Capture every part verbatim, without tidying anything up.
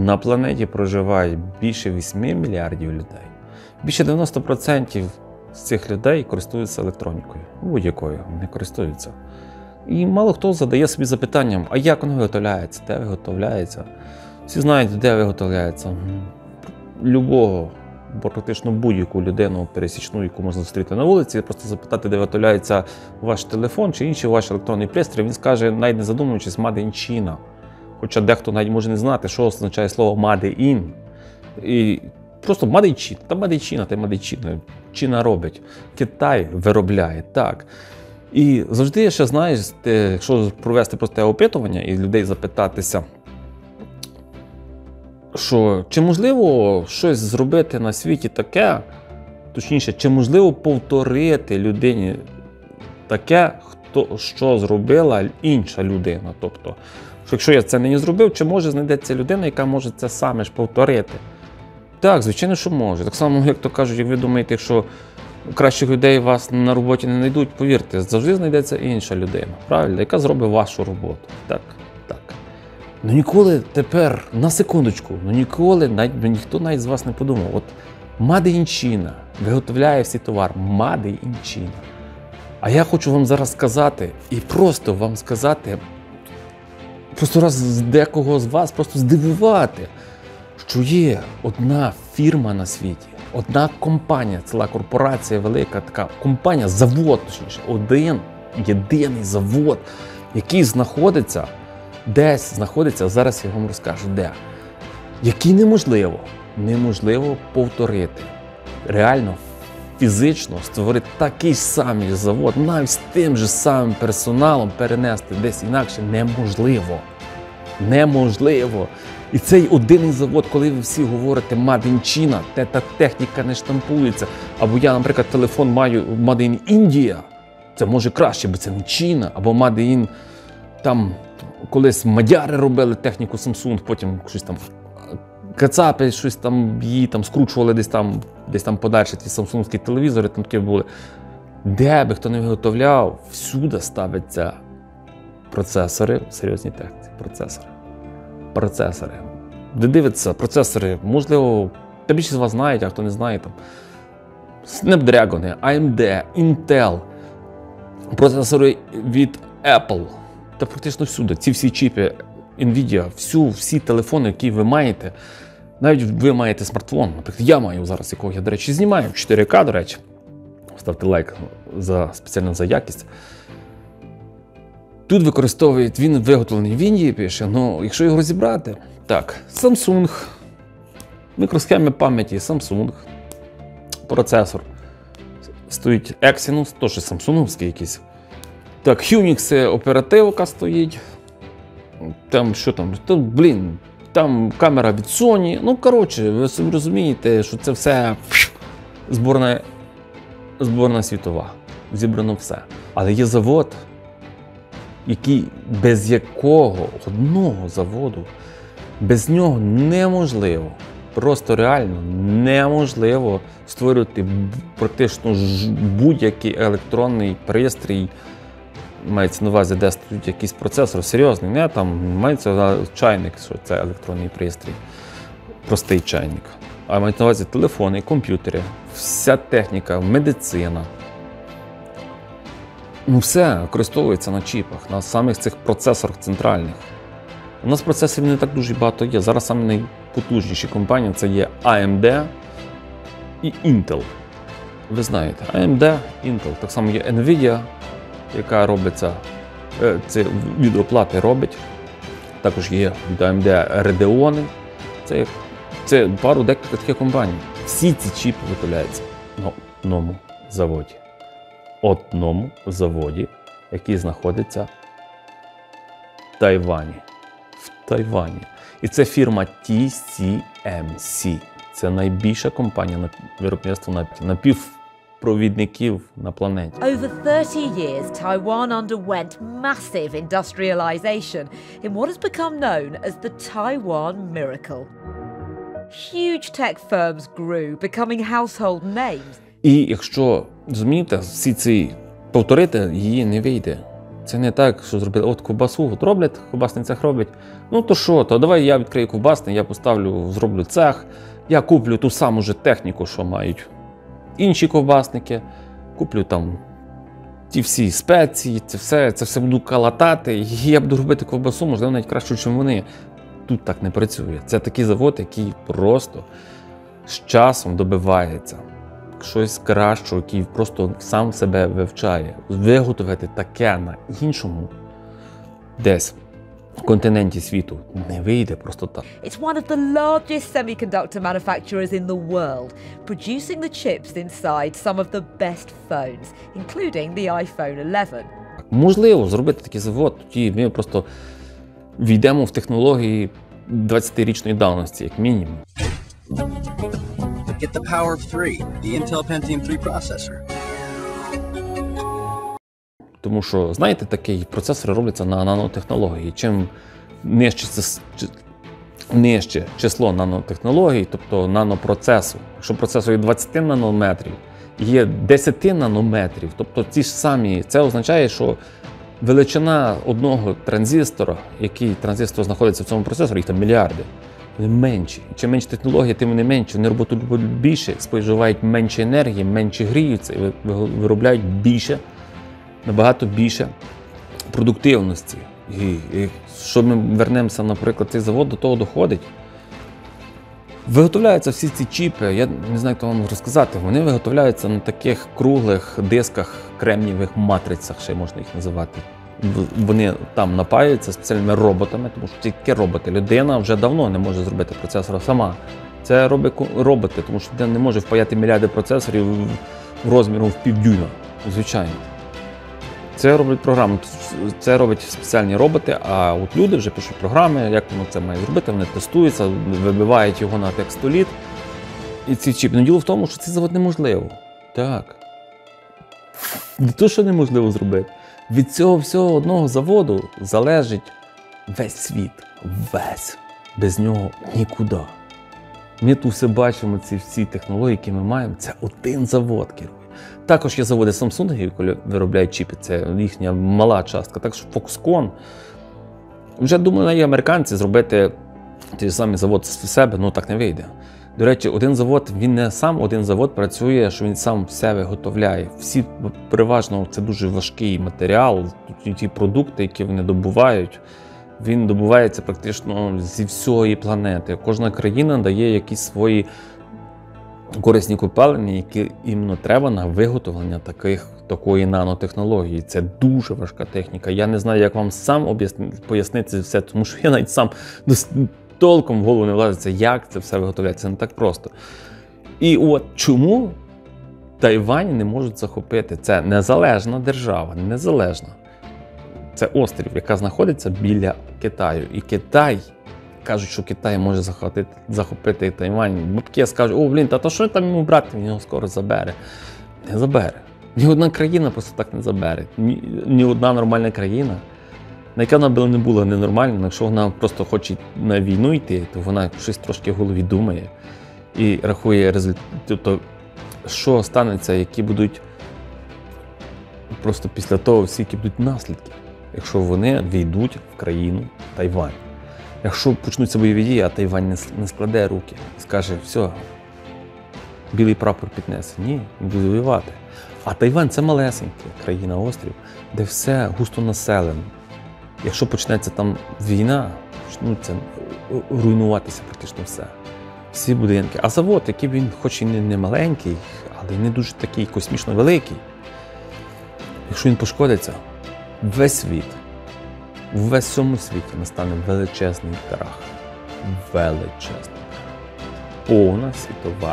На планеті проживає більше восьми мільярдів людей. Більше дев'яносто відсотків з цих людей користуються електронікою. Будь-якою вони користуються. І мало хто задає собі запитанням, а як воно виготовляється, де виготовляється. Всі знають, де виготовляється. Любого, практично будь-яку людину пересічну, яку можна зустріти на вулиці, просто запитати, де виготовляється ваш телефон чи інший ваш електронний пристрій, він скаже, навіть не задумуючись, Made in China. Хоча дехто навіть може не знати, що означає слово Made in. І просто Made in China, та Made in China, та Made in China. Чина робить, Китай виробляє, так. І завжди ще, знаєш, ти, якщо провести просте опитування і людей запитатися, що чи можливо щось зробити на світі таке, точніше, чи можливо повторити людині таке, хто, що зробила інша людина. Тобто, що якщо я це не зробив, чи може знайдеться людина, яка може це саме ж повторити? Так, звичайно, що може. Так само, як то кажуть, як ви думаєте, якщо кращих людей вас на роботі не знайдуть, повірте, завжди знайдеться інша людина, правильно, яка зробить вашу роботу. Так, так. Ну ніколи тепер, на секундочку, ну ніколи, навіть, ніхто навіть з вас не подумав. От Made in China виготовляє всі товар, Made in China. А я хочу вам зараз сказати, і просто вам сказати, просто раз декого з вас просто здивувати, що є одна фірма на світі, одна компанія, ціла корпорація велика, така компанія, завод, точніше, один єдиний завод, який знаходиться, десь знаходиться, зараз я вам розкажу, де, який неможливо, неможливо повторити. Реально, фізично створити такий самий завод, навіть з тим же самим персоналом перенести десь інакше неможливо. Неможливо. І цей один завод, коли ви всі говорите Made in China, те та техніка не штампується. Або я, наприклад, телефон маю Made in India, це може краще, бо це не Чина. Або Made in, там, колись мадяри робили техніку Samsung, потім щось там, кацапи, щось там, її там скручували десь там, десь там подальше, ті самсунгські телевізори, там такі були. Де би хто не виготовляв, всюди ставляться процесори, серйозні техніці, процесори. Процесори. Де дивиться, процесори, можливо, та більшість з вас знають, а хто не знає, там Snapdragon, ей ем ді, Intel, процесори від Apple, та практично всюди. Ці всі чіпи, Nvidia, всю, всі телефони, які ви маєте, навіть ви маєте смартфон, наприклад, я маю зараз, якого я, до речі, знімаю в чотири ка, до речі, ставте лайк за, спеціально за якість. Тут використовують, він виготовлений в Індії, пише, ну, якщо його розібрати, так, Samsung, мікросхеми пам'яті, Samsung, процесор, стоїть Exynos, теж самсунгівський якийсь, так, Unix оперативка стоїть, там, що там, то, блін, там камера від Sony, ну, коротше, ви собі розумієте, що це все зборна, зборна світова, зібрано все, але є завод, який, без якого, одного заводу, без нього неможливо, просто реально неможливо створювати практично будь-який електронний пристрій, мається на увазі, де стоїть якийсь процесор серйозний, не там, мається чайник, що це електронний пристрій, простий чайник, а мається на увазі телефони, комп'ютери, вся техніка, медицина. Ну все використовується на чіпах, на самих цих процесорах центральних. У нас процесорів не так дуже багато є. Зараз самі найпотужніші компанії це є ей ем ді і Intel. Ви знаєте, ей ем ді, Intel. Так само є Nvidia, яка робиться, це відеоплати робить. Також є від ей ем ді Radeon. Це, це пару декілька таких компаній. Всі ці чіпи виготовляються на одному заводі. Одному заводі, який знаходиться в Тайвані. В Тайвані. І це фірма ті сі ем сі. Це найбільша компанія на виробництво напівпровідників на планеті. Over thirty years, Taiwan underwent massive industrialization in what has become known as the Taiwan Miracle. Huge tech firms grew, becoming household names. І якщо, розумієте, всі ці повторити її не вийде. Це не так, що зробили, от ковбасу от роблять, ковбасний цех робить. Ну то що, то давай я відкрию ковбасний, я поставлю, зроблю цех, я куплю ту саму же техніку, що мають інші ковбасники, куплю там ті всі спеції, це все, це все буду калатати, і я буду робити ковбасу, можливо, навіть кращу, ніж вони. Тут так не працює. Це такий завод, який просто з часом добивається щось кращого, який просто сам себе вивчає. Виготовити таке на іншому десь континенті світу не вийде просто так. It's one of the largest semiconductor manufacturers in the world, producing the chips inside some of the best phones, including the iPhone eleven. Можливо зробити такий завод, тоді ми просто війдемо в технології двадцятирічної давності, як мінімум. Get the power of three, the Intel Pentium three processor. Тому що, знаєте, такий процесори робляться на нанотехнології. Чим нижче, нижче число нанотехнологій, тобто нанопроцесу, якщо процесор є двадцять нанометрів, є десять нанометрів, тобто ці ж самі, це означає, що величина одного транзистора, який транзистор знаходиться в цьому процесорі, їх там мільярди, вони менші. Чим менше технології, тим вони менші. Вони роботу більше, споживають менше енергії, менше гріються і виробляють більше, набагато більше продуктивності. І, і що ми вернемося, наприклад, цей завод до того доходить. Виготовляються всі ці чіпи, я не знаю, як вам розказати, вони виготовляються на таких круглих дисках, кремнієвих матрицях, ще можна їх називати. Вони там напаюються спеціальними роботами, тому що тільки роботи. Людина вже давно не може зробити процесора сама. Це роблять роботи, тому що людина не може впаяти мільярди процесорів розміром в півдюйма, звичайно. Це роблять програми, це роблять спеціальні роботи, а от люди вже пишуть програми, як воно це має зробити, вони тестуються, вибивають його на текстоліт. І ці чіпи. Ну, діло в тому, що цей завод неможливо. Так. Не то, що неможливо зробити. Від цього всього одного заводу залежить весь світ. Весь. Без нього нікуди. Ми тут все бачимо, ці всі технології, які ми маємо, це один завод керує. Також є заводи Samsung, які виробляють чіпи, це їхня мала частка. Так що Foxconn, вже думали і американці зробити той самий завод з себе, ну так не вийде. До речі, один завод, він не сам один завод працює, що він сам все виготовляє. Всі, переважно, це дуже важкий матеріал, ті продукти, які вони добувають, він добувається практично зі всієї планети. Кожна країна дає якісь свої корисні копалини, які іменно треба на виготовлення таких, такої нанотехнології. Це дуже важка техніка. Я не знаю, як вам сам пояснити це все, тому що я навіть сам толком в голову не влазиться, як це все виготовляється. Це не так просто. І от чому Тайвань не можуть захопити? Це незалежна держава, незалежна. Це острів, яка знаходиться біля Китаю. І Китай, кажуть, що Китай може захопити, захопити Тайвань. Бабки скажуть, о, блін, та то що там йому брати, він його скоро забере. Не забере. Ні одна країна просто так не забере. Ні, ні одна нормальна країна, на яка вона не була ненормальна, якщо вона просто хоче на війну йти, то вона щось трошки в голові думає і рахує результати. Тобто, що станеться, які будуть просто після того всі, які будуть наслідки, якщо вони війдуть в країну Тайвань. Якщо почнуться бойові дії, а Тайвань не складе руки і скаже, все, білий прапор піднесе. Ні, він буде воювати. А Тайвань – це малесенька країна-острів, де все густо населено. Якщо почнеться там війна, почнуться руйнуватися практично все. Всі будинки. А завод, який він хоч і не маленький, але й не дуже такий космічно великий, якщо він пошкодиться, весь світ, в весь цьому світі настане величезний крах. Величезний. Повна світова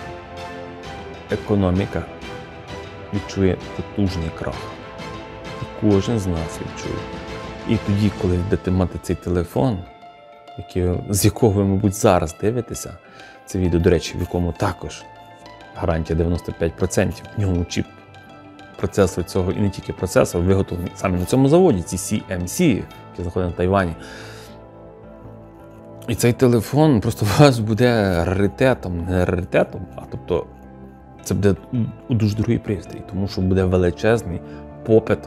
економіка відчує потужний крах. І кожен з нас відчує. І тоді, коли будете мати цей телефон, який, з якого ви, мабуть, зараз дивитеся, це відео, до речі, в якому також гарантія дев'яносто п'ять відсотків, в ньому чіп процесор цього, і не тільки процесор, виготовлений саме на цьому заводі, ці сі ем сі, які знаходяться на Тайвані. І цей телефон просто у вас буде раритетом, не раритетом, а тобто це буде дуже дорогий пристрій, тому що буде величезний попит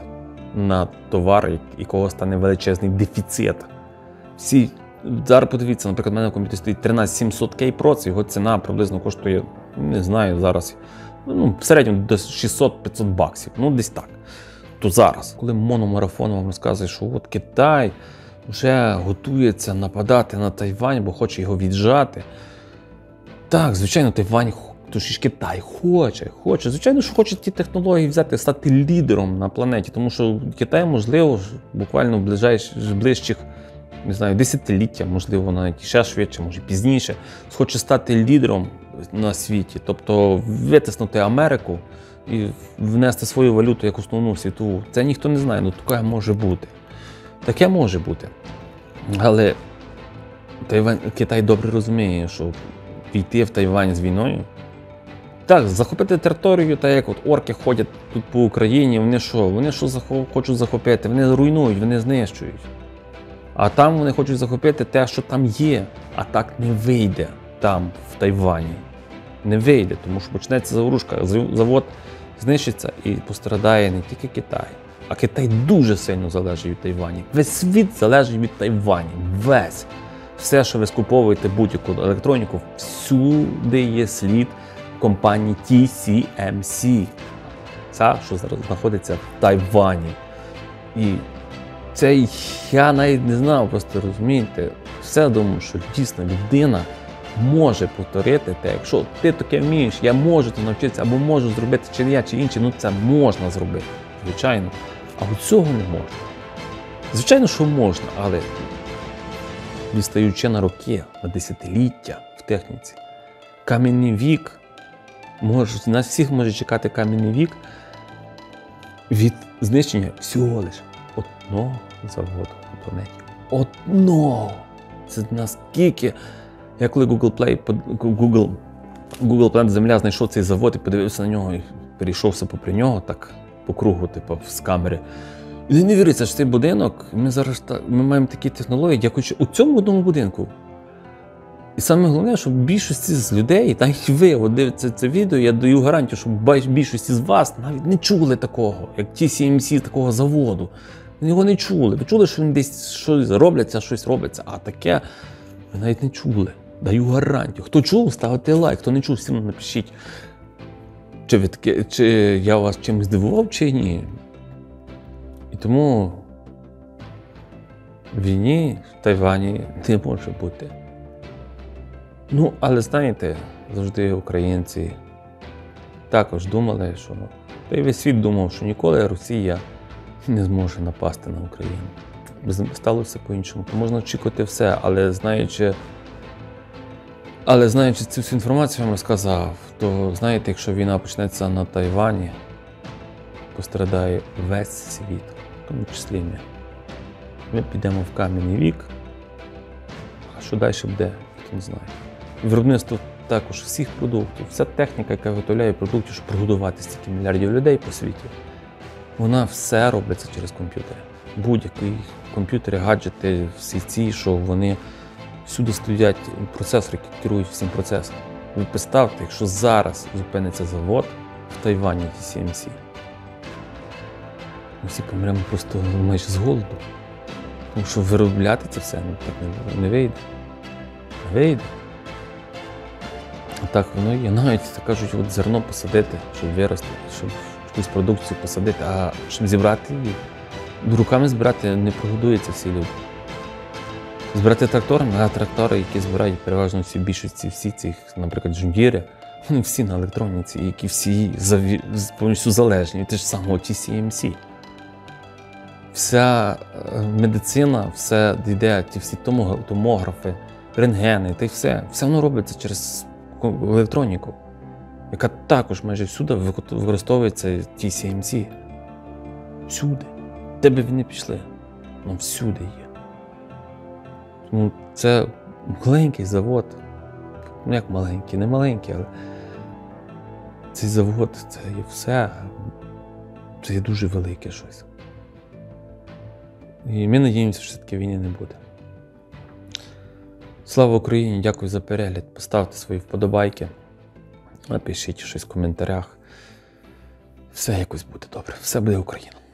на товар, якого стане величезний дефіцит. Всі, зараз подивіться, наприклад, у мене в комп'ютері стоїть тринадцять сімсот кей проц, його ціна приблизно коштує, не знаю, зараз, ну, в середньому до шістсот-п'ятсот баксів, ну десь так. То зараз, коли мономарафон вам розказує, що от Китай вже готується нападати на Тайвань, бо хоче його віджати. Так, звичайно, Тайвань, то ж Китай хоче, хоче. Звичайно, що хоче ті технології взяти, стати лідером на планеті, тому що Китай, можливо, буквально в ближайших, ближчих, не знаю, десятиліття, можливо, навіть ще швидше, може пізніше, хоче стати лідером на світі, тобто витиснути Америку і внести свою валюту як основну світову. Це ніхто не знає, ну таке може бути. Таке може бути. Але Тайвань, Китай добре розуміє, що війти в Тайвань з війною, так, захопити територію, так як от орки ходять тут по Україні, вони що? Вони що захоп... хочуть захопити? Вони руйнують, вони знищують. А там вони хочуть захопити те, що там є. А так не вийде там, в Тайвані. Не вийде, тому що почнеться заворушка, завод знищиться і пострадає не тільки Китай. А Китай дуже сильно залежить від Тайвані. Весь світ залежить від Тайвані. Весь. Все, що ви скуповуєте будь-яку електроніку, всюди є слід компанії Ті Сі Ем Сі. Ця, що зараз знаходиться в Тайвані. І це я навіть не знав, просто розумієте. Все думаю, що дійсно людина може повторити те, якщо ти таке вмієш, я можу це навчитися, або можу зробити чи я, чи інші, ну це можна зробити, звичайно. А от цього не можна. Звичайно, що можна, але відстаючи на роки, на десятиліття в техніці, кам'яний вік, може, нас всіх може чекати кам'яний вік від знищення всього лише одного заводу на планеті. Одного! Це наскільки... Я коли Google Play, Google, Google Planet Земля знайшов цей завод і подивився на нього, і перейшовся попри нього, так, по кругу, типу, з камери. І не віриться, що цей будинок, ми зараз ми маємо такі технології, дякуючи у цьому одному будинку. І саме головне, що більшості з людей, навіть ви, от дивитеся це відео, я даю гарантію, що більшості з вас навіть не чули такого, як Ті Сі Ем Сі, такого заводу. Його не чули. Ви чули, що він десь щось робляться, щось робиться, а таке ви навіть не чули. Даю гарантію. Хто чув, ставте лайк, хто не чув, всім напишіть, чи, ви таке, чи я вас чимось здивував, чи ні. І тому війні в Тайвані не може бути. Ну, але знаєте, завжди українці також думали, що та й весь світ думав, що ніколи Росія не зможе напасти на Україну. Сталося по-іншому. То можна очікувати все, але знаючи, але знаючи цю всю інформацію, я вам розказав, то знаєте, якщо війна почнеться на Тайвані, пострадає весь світ, в тому числі ми. Ми підемо в кам'яний вік, а що далі буде, хто не знає. Виробництво також всіх продуктів, вся техніка, яка виготовляє продукти, щоб прогодувати стільки мільярдів людей по світі, вона все робиться через комп'ютери. Будь-які комп'ютери, гаджети, всі ці, що вони всюди стоять процесори, які керують всім процесом. Ви представте, якщо зараз зупиниться завод в Тайвані Ті Сі Ем Сі, ми всі помремо просто майже з голоду. Тому що виробляти це все ну, так не, не вийде. Не вийде. А так воно є. Навіть кажуть, от зерно посадити, щоб вирости, щоб якусь продукцію посадити, а щоб зібрати її. Руками збирати не прогодуються всі люди. Збирати тракторами, а трактори, які збирають переважно всі більшості, всі ці, наприклад, джундіри, вони всі на електроніці, які всі заві... повністю залежні від того ж самого Ті Сі Ем Сі. Вся медицина, все йде, ті всі томографи, рентгени, та й все. Все воно робиться через електроніку, яка також майже всюди використовується Ті Сі Ем Сі. Всюди. Де би ви не пішли, воно всюди є. Ну, це маленький завод. Ну як маленький, не маленький, але цей завод, це є все. Це є дуже велике щось. І ми надіємося, що все-таки війни не буде. Слава Україні, дякую за перегляд. Поставте свої вподобайки, напишіть щось в коментарях. Все якось буде добре. Все буде Україна.